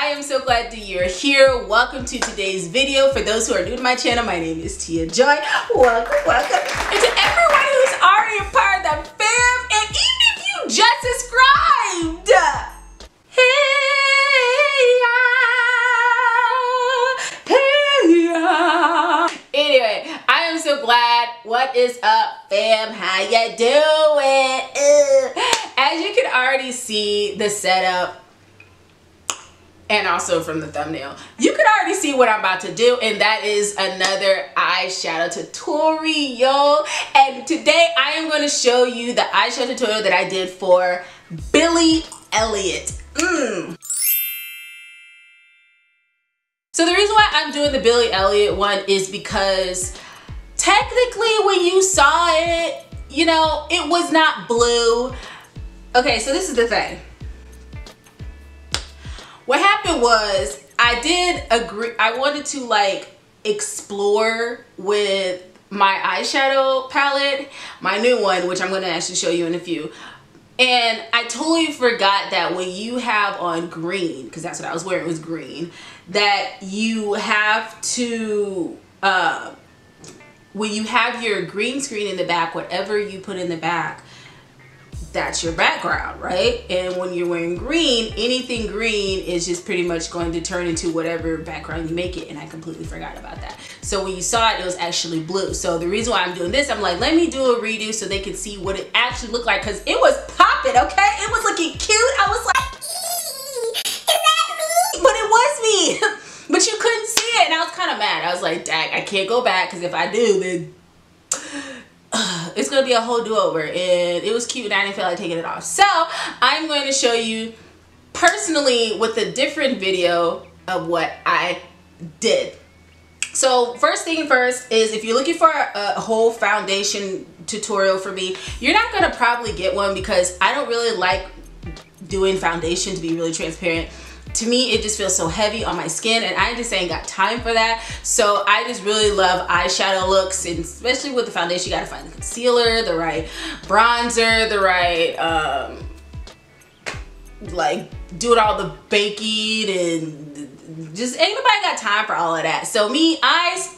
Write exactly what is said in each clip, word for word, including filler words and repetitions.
I am so glad that you're here. Welcome to today's video. For those who are new to my channel, my name is Tia Joy. Welcome, welcome. And to everyone who's already a part of the fam, and even if you just subscribed, hey, yeah, hey, yeah. Anyway, I am so glad. What is up, fam? How ya doing? Uh, as you can already see the setup, and also from the thumbnail, you can already see what I'm about to do, and that is another eyeshadow tutorial. And today I am going to show you the eyeshadow tutorial that I did for Billy Elliot. Mm. So the reason why I'm doing the Billy Elliot one is because technically when you saw it, you know, it was not blue. Okay, so this is the thing. What happened was I did agree, I wanted to like explore with my eyeshadow palette, my new one, which I'm going to actually show you in a few. And I totally forgot that when you have on green, because that's what I was wearing, was green, that you have to, uh, when you have your green screen in the back, whatever you put in the back, that's your background, right? And when you're wearing green, anything green is just pretty much going to turn into whatever background you make it, and I completely forgot about that. So when you saw it, it was actually blue. So the reason why I'm doing this, I'm like, let me do a redo so they can see what it actually looked like, because it was popping, okay? It was looking cute. I was like, is that me? But it was me. But you couldn't see it, and I was kind of mad. I was like, dang, I can't go back, because if I do, then it's gonna be a whole do-over. And it was cute and I didn't feel like taking it off. So I'm going to show you personally with a different video of what I did. So first thing first is, if you're looking for a, a whole foundation tutorial for me, you're not gonna probably get one, because I don't really like doing foundation, to be really transparent. To me, it just feels so heavy on my skin, and I just ain't got time for that. So I just really love eyeshadow looks, and especially with the foundation, you gotta find the concealer, the right bronzer, the right, um, like doing all the baking, and just ain't nobody got time for all of that. So me, eyes,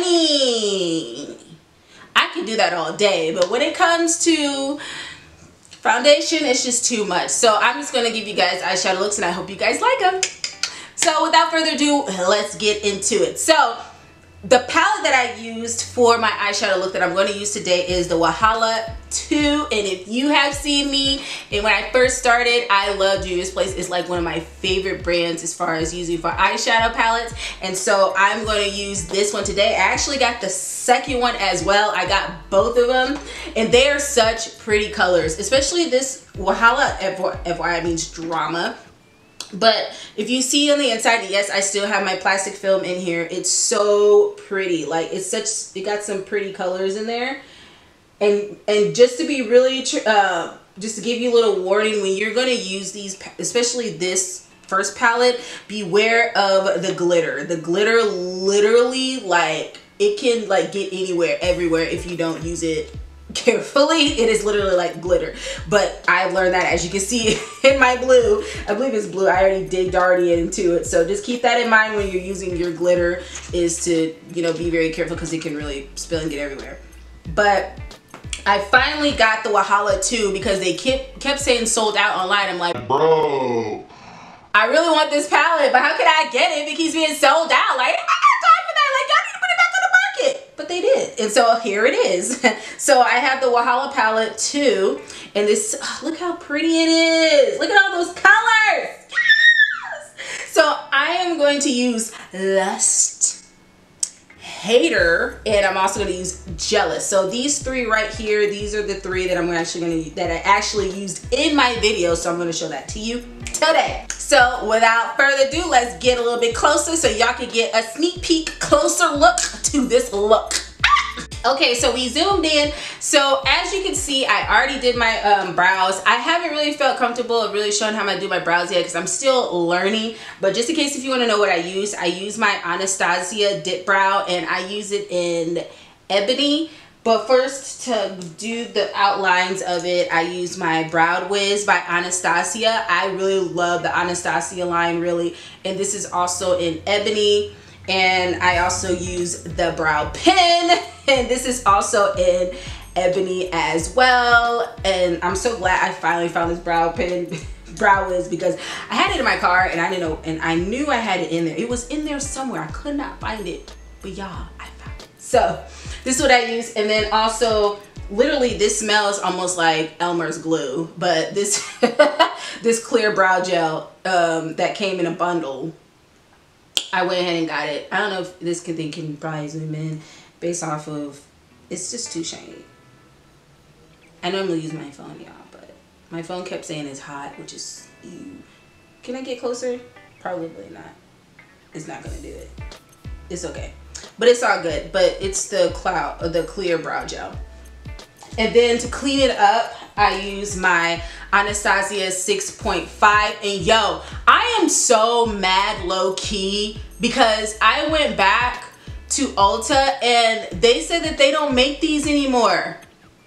honey, I can do that all day, but when it comes to foundation, it's just too much. So I'm just gonna give you guys eyeshadow looks, and I hope you guys like them. So without further ado, let's get into it. So the palette that I used for my eyeshadow look that I'm going to use today is the Walhalla two. And if you have seen me, and when I first started, I loved Juvia's Place. It's like one of my favorite brands as far as using for eyeshadow palettes. And so I'm going to use this one today. I actually got the second one as well. I got both of them, and they are such pretty colors, especially this Walhalla, F Y I means drama. But if you see on the inside, yes, I still have my plastic film in here. It's so pretty. Like, it's such, it got some pretty colors in there. And and just to be really, uh, just to give you a little warning, when you're going to use these, especially this first palette, beware of the glitter. The glitter literally, like, it can like get anywhere, everywhere if you don't use it carefully. It is literally like glitter. But I've learned that, as you can see in my blue, I believe it's blue, I already digged already into it. So just keep that in mind when you're using your glitter, is to, you know, be very careful, because it can really spill and get everywhere. But I finally got the Walhalla two, because they kept kept saying sold out online. I'm like, bro, I really want this palette, but how can I get it if it keeps being sold out? Like, I got time for that. Like, y'all need to put it back on the market. But they did, and so here it is. So I have the Walhalla palette too, and this, oh, look how pretty it is. Look at all those colors. Yes! So I am going to use Lust, Hater, and I'm also going to use Jealous. So these three right here, these are the three that I'm actually going to, that I actually used in my video. So I'm going to show that to you today. So without further ado, let's get a little bit closer so y'all can get a sneak peek, closer look to this look. Okay, so we zoomed in. So as you can see, I already did my um, brows. I haven't really felt comfortable of really showing how I do my brows yet, because I'm still learning. But just in case if you want to know what I use, I use my Anastasia Dip Brow, and I use it in Ebony. But first, to do the outlines of it, I use my Brow Wiz by Anastasia. I really love the Anastasia line, really. And this is also in ebony. And I also use the brow pen. And this is also in ebony as well. And I'm so glad I finally found this brow pen. Brow Wiz, because I had it in my car and I didn't know, and I knew I had it in there. It was in there somewhere. I could not find it. But y'all, I found it. So this is what I use. And then also, literally this smells almost like Elmer's glue, but this this clear brow gel um, that came in a bundle, I went ahead and got it. I don't know if this thing can probably zoom in based off of, it's just too shiny. I normally use my phone, y'all, but my phone kept saying it's hot, which is, ew. Can I get closer? Probably not. It's not gonna do it. It's okay. But it's all good. But it's the cloud, or the clear brow gel. And then to clean it up, I use my Anastasia six point five. And yo, I am so mad low key because I went back to Ulta and they said that they don't make these anymore.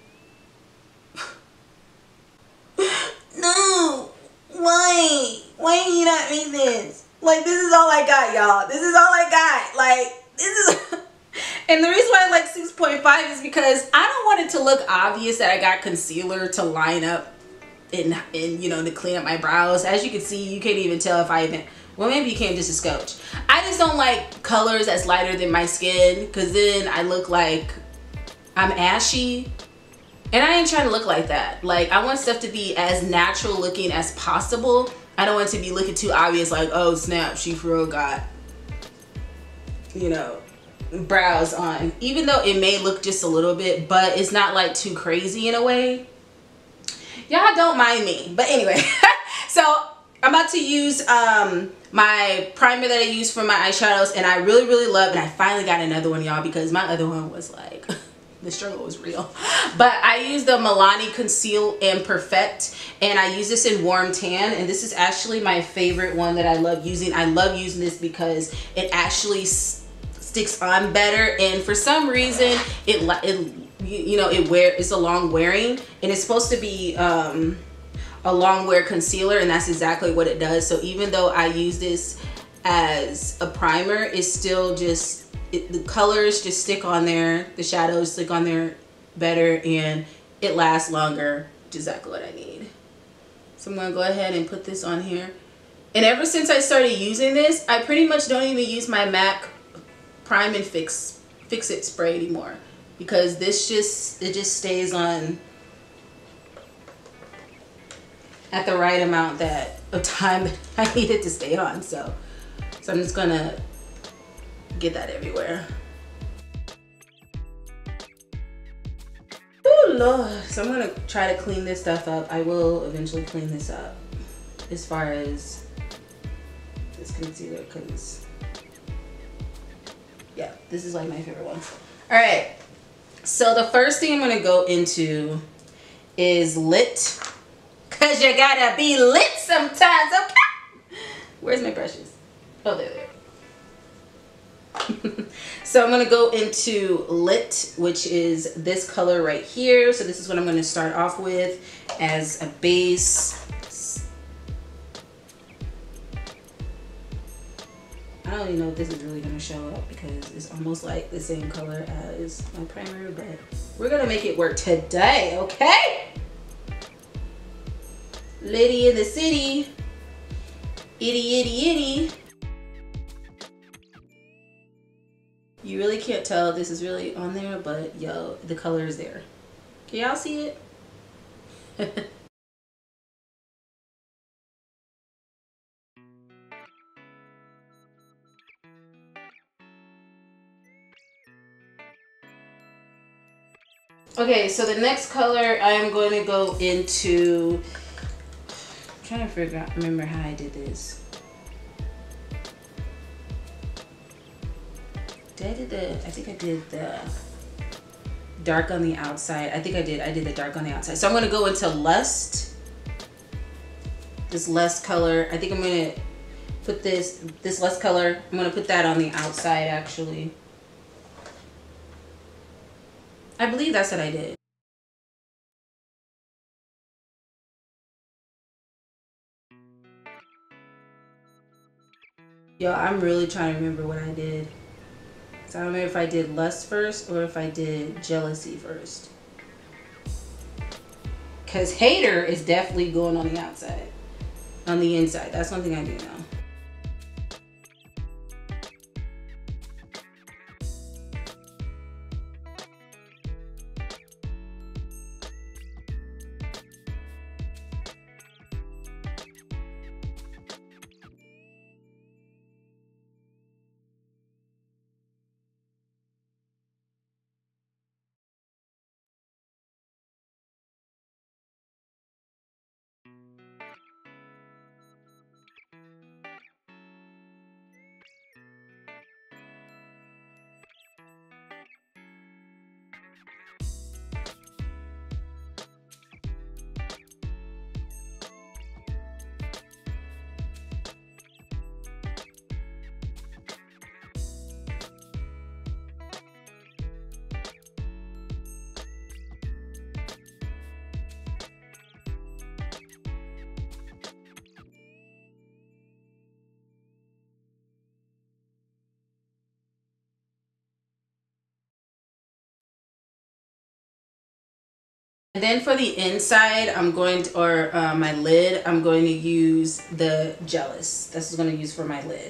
No, why? Why do you not make this? Like, this is all I got, y'all. This is all I got. Like, this is... And the reason why I like six point five is because I don't want it to look obvious that I got concealer to line up and, and you know, to clean up my brows. As you can see, you can't even tell if I even... Well, maybe you can just a scotch. I just don't like colors that's lighter than my skin, because then I look like I'm ashy. And I ain't trying to look like that. Like, I want stuff to be as natural looking as possible. I don't want it to be looking too obvious, like, oh snap, she for real got, you know, brows on. Even though it may look just a little bit, but it's not like too crazy in a way. Y'all don't mind me. But anyway, so I'm about to use um, my primer that I use for my eyeshadows, and I really, really love, and I finally got another one, y'all, because my other one was like... the struggle was real. But I use the Milani Conceal and Perfect, and I use this in Warm Tan, and this is actually my favorite one that I love using. I love using this because it actually sticks on better, and for some reason it, it you know, it wear it's a long wearing, and it's supposed to be um, a long wear concealer, and that's exactly what it does. So even though I use this as a primer, it's still just It, the colors just stick on there, the shadows stick on there better, and it lasts longer, which is exactly what I need. So I'm gonna go ahead and put this on here. And ever since I started using this, I pretty much don't even use my MAC Prime and Fix Fix It spray anymore, because this just, it just stays on at the right amount that of time I need it to stay on. So, so I'm just gonna get that everywhere. Oh Lord. So I'm gonna try to clean this stuff up. I will eventually clean this up as far as this concealer, because yeah, this is like my favorite one. All right, so the first thing I'm gonna go into is lit, because you gotta be lit sometimes, okay? Where's my brushes? Oh, there they are. So I'm going to go into Lit, which is this color right here. So this is what I'm going to start off with as a base. I don't even know if this is really going to show up because it's almost like the same color as my primer, but we're going to make it work today, okay? Liddy in the city. Itty, itty, itty. You really can't tell this is really on there, but yo, the color is there. Can y'all see it? Okay, so the next color I'm going to go into, I'm trying to figure out, remember how I did this. Did I did the, I think I did the dark on the outside. I think I did, I did the dark on the outside. So I'm gonna go into Lust. This Lust color. I think I'm gonna put this, this Lust color, I'm gonna put that on the outside actually. I believe that's what I did. Yo, I'm really trying to remember what I did. So I don't know if I did lust first or if I did jealousy first. Because hater is definitely going on the outside. On the inside. That's one thing I do know. And then for the inside, I'm going to, or uh, my lid, I'm going to use the Jealous. This is going to use for my lid.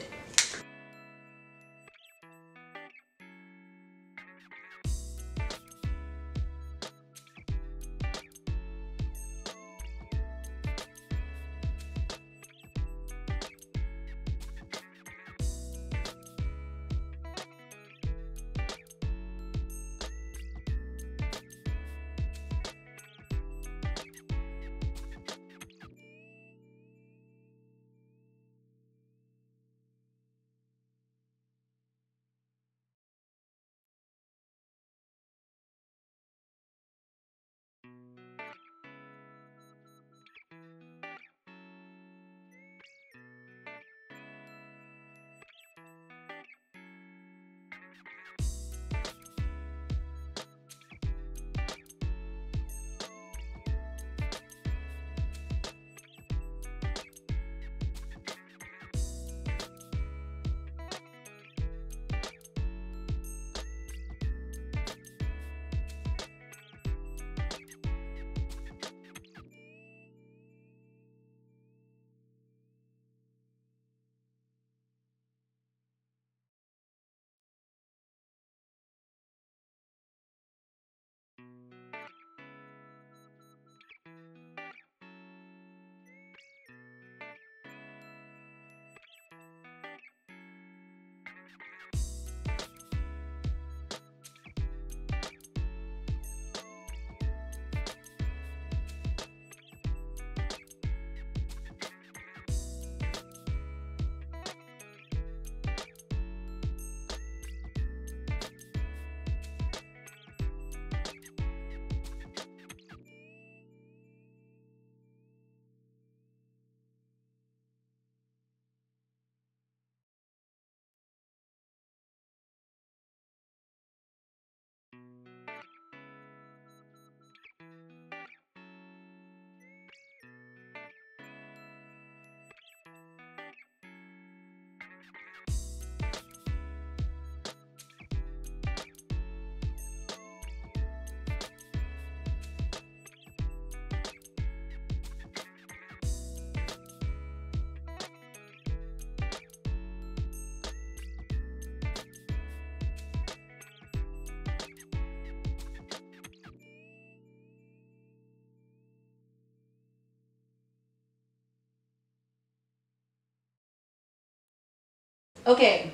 Okay.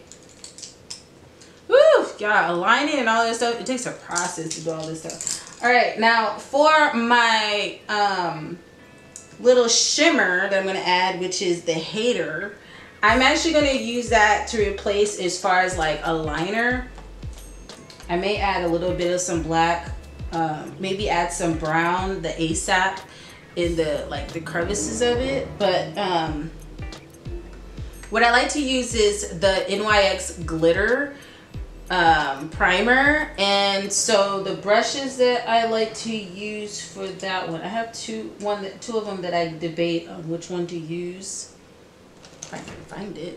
Woo! Y'all, aligning and all this stuff, it takes a process to do all this stuff. All right, now for my um, little shimmer that I'm going to add, which is the Hater, I'm actually going to use that to replace as far as like a liner. I may add a little bit of some black, um, maybe add some brown, the ASAP, in the like the crevices of it. But um, what I like to use is the N Y X glitter um, primer. And so the brushes that I like to use for that one, I have two, one that, two of them that I debate on which one to use. If I can find it.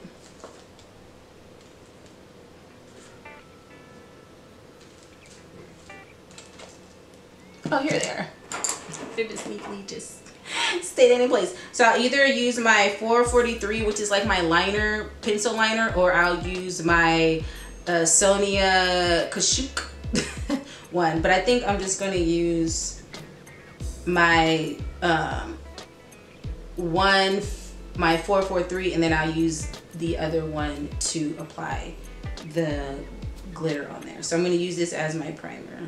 Oh, here they are. They're just neatly just stayed in place. So I'll either use my four forty-three, which is like my liner, pencil liner, or I'll use my uh, Sonia Kashuk one. But I think I'm just gonna use my um, one, my four forty-three, and then I'll use the other one to apply the glitter on there. So I'm gonna use this as my primer.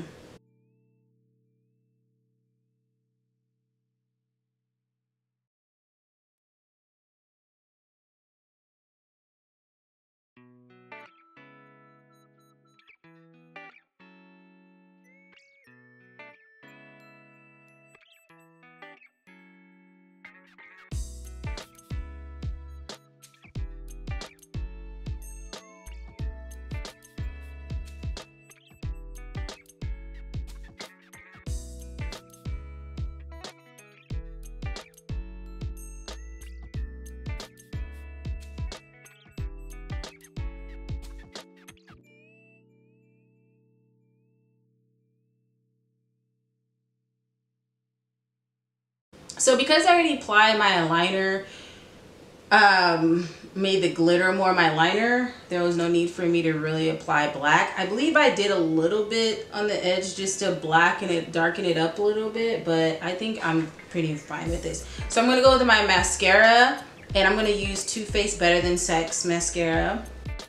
So because I already applied my liner, um, made the glitter more my liner, there was no need for me to really apply black. I believe I did a little bit on the edge just to blacken it, darken it up a little bit, but I think I'm pretty fine with this. So I'm gonna go with my mascara, and I'm gonna use Too Faced Better Than Sex mascara.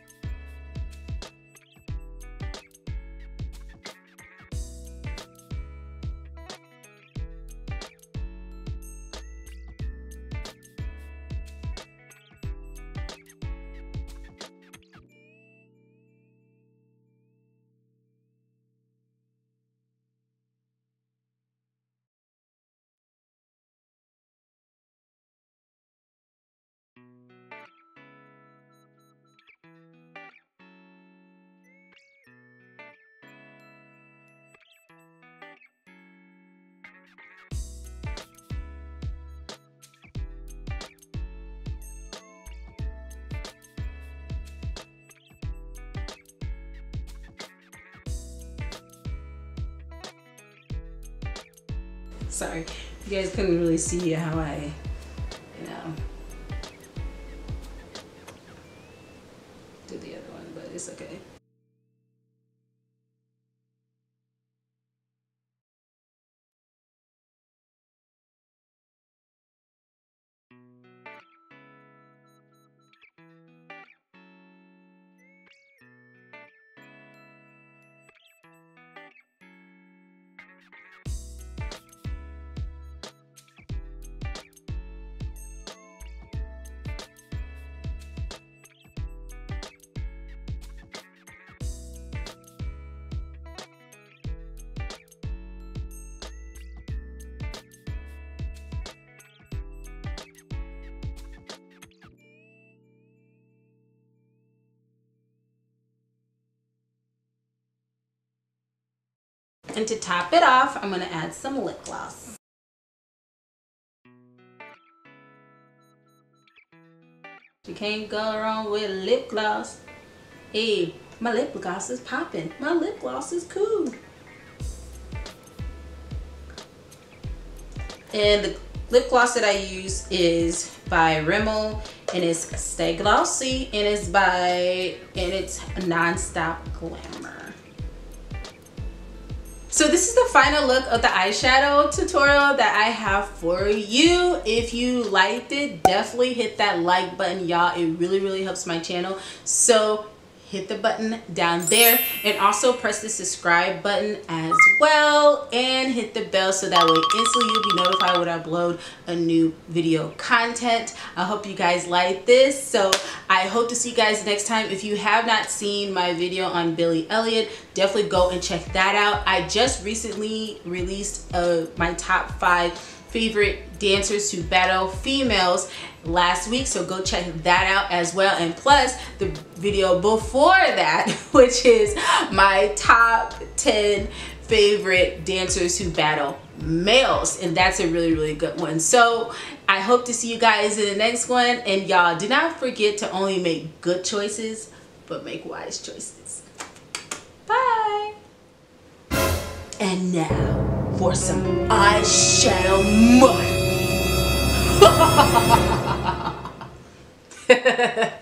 Sorry, you guys couldn't really see how I, you know, do the other one, but it's okay. And to top it off, I'm gonna add some lip gloss. You can't go wrong with lip gloss. Hey, my lip gloss is popping. My lip gloss is cool. And the lip gloss that I use is by Rimmel, and it's Stay Glossy, and it's by, and it's Non-Stop Glamour. So this is the final look of the eyeshadow tutorial that I have for you. If you liked it, definitely hit that like button, y'all. It really, really helps my channel. So hit the button down there, and also press the subscribe button as well, and hit the bell so that way instantly you'll be notified when I upload a new video content. I hope you guys like this, so I hope to see you guys next time. If you have not seen my video on Billy Elliot, definitely go and check that out. I just recently released uh, my top five favorite dancers who battle females last week, so go check that out as well. And plus the video before that, which is my top ten favorite dancers who battle males, and that's a really really good one. So I hope to see you guys in the next one, and y'all do not forget to only make good choices but make wise choices. Bye. And now for some eyeshadow money.